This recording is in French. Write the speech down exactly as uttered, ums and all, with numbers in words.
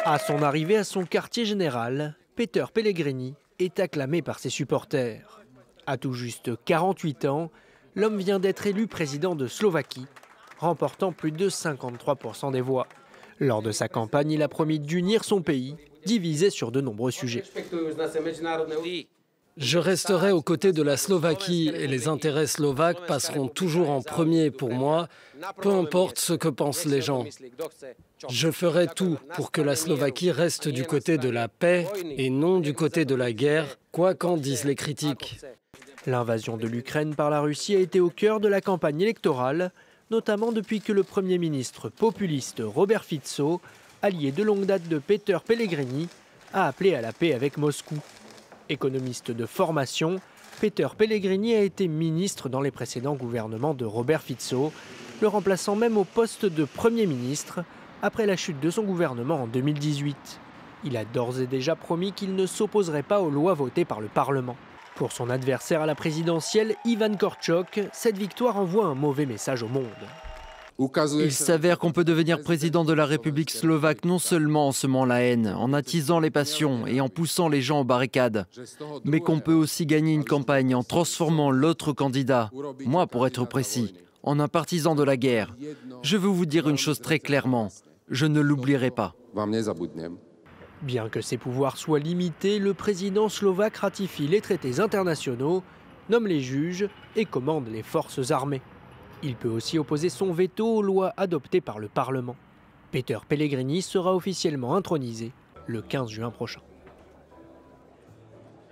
À son arrivée à son quartier général, Peter Pellegrini est acclamé par ses supporters. À tout juste quarante-huit ans, l'homme vient d'être élu président de Slovaquie, remportant plus de cinquante-trois pour cent des voix. Lors de sa campagne, il a promis d'unir son pays, divisé sur de nombreux sujets. Je resterai aux côtés de la Slovaquie et les intérêts slovaques passeront toujours en premier pour moi, peu importe ce que pensent les gens. Je ferai tout pour que la Slovaquie reste du côté de la paix et non du côté de la guerre, quoi qu'en disent les critiques. L'invasion de l'Ukraine par la Russie a été au cœur de la campagne électorale, notamment depuis que le Premier ministre populiste Robert Fico, allié de longue date de Peter Pellegrini, a appelé à la paix avec Moscou. Économiste de formation, Peter Pellegrini a été ministre dans les précédents gouvernements de Robert Fico, le remplaçant même au poste de Premier ministre après la chute de son gouvernement en deux mille dix-huit. Il a d'ores et déjà promis qu'il ne s'opposerait pas aux lois votées par le Parlement. Pour son adversaire à la présidentielle, Ivan Korčok, cette victoire envoie un mauvais message au monde. Il s'avère qu'on peut devenir président de la République slovaque non seulement en semant la haine, en attisant les passions et en poussant les gens aux barricades, mais qu'on peut aussi gagner une campagne en transformant l'autre candidat, moi pour être précis, en un partisan de la guerre. Je veux vous dire une chose très clairement, je ne l'oublierai pas. Bien que ses pouvoirs soient limités, le président slovaque ratifie les traités internationaux, nomme les juges et commande les forces armées. Il peut aussi opposer son veto aux lois adoptées par le Parlement. Peter Pellegrini sera officiellement intronisé le quinze juin prochain.